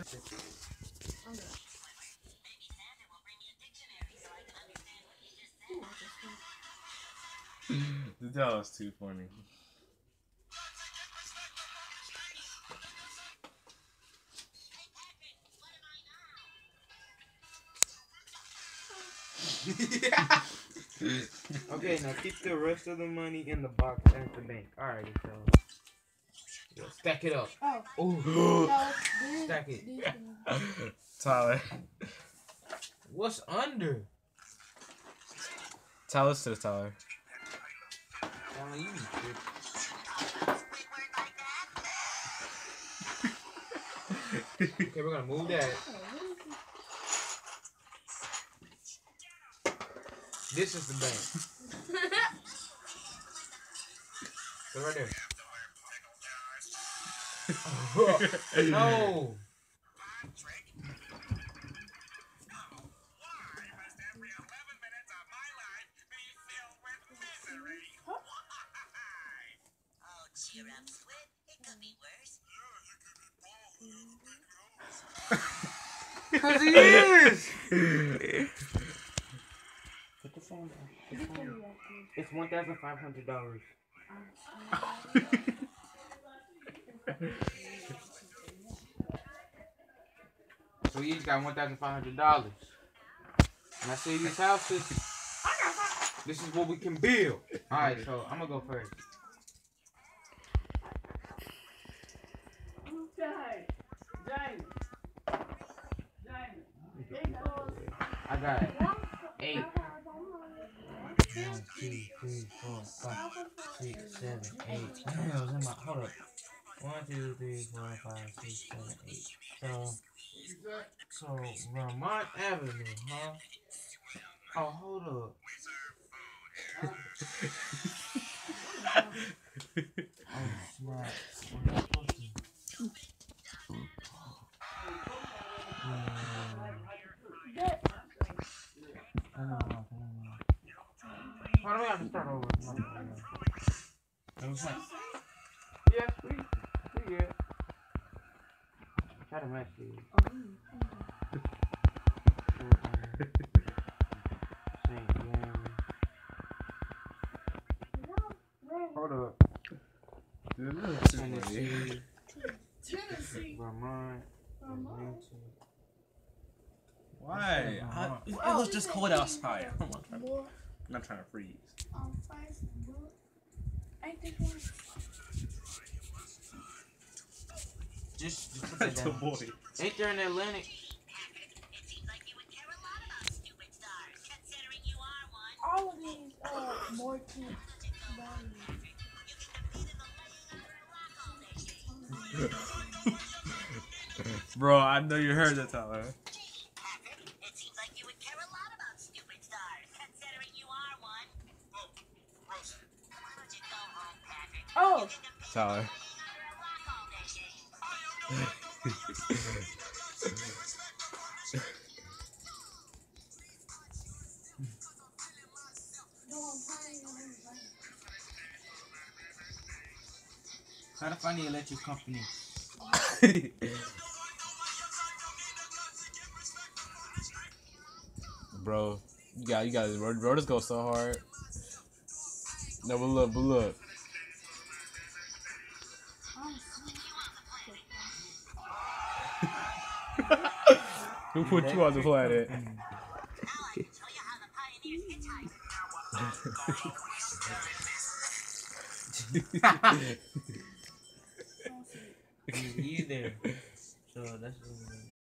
That was too funny. Okay, now keep the rest of the money in the box at the bank. Alright, so yeah, stack it up. Oh. Stack it. Tyler. What's under? Tyler to the Tyler. Tyler, you bitch. Okay, we're gonna move that. This is the bank. So right there. No. Cheer up, Squid. It could be worse. Cause he is. Put the phone down. It's $1,500. So we each got $1,500. And I see these houses. This is what we can build. All right, so I'm gonna go first. I got 8. 1, 2, 3, 4, 5, 6, 7, 8. Damn, hold up. 1, 2, 3, 4, 5, 6, 7, 8. So Vermont Avenue, huh? Oh, hold up. Oh, snap. Why do we have to start over? Yes, we good. Try to match these. Hold up. Tennessee. Vermont. Why? It was just cold outside. I'm not trying to freeze. Just put that down. Boy. Ain't there an Atlantic? It seems like you would care a lot about stupid stars, considering you are one. All of these more cute. Bro, I know you heard that, Tyler. It seems like you would care a lot about stupid stars, considering you are one. Why don't you go home, Patrick? Oh. Tyler. Try to find the electric company. Bro, you got it. Bro, this goes so hard. No, but look. Who put you on the planet? Either. So that's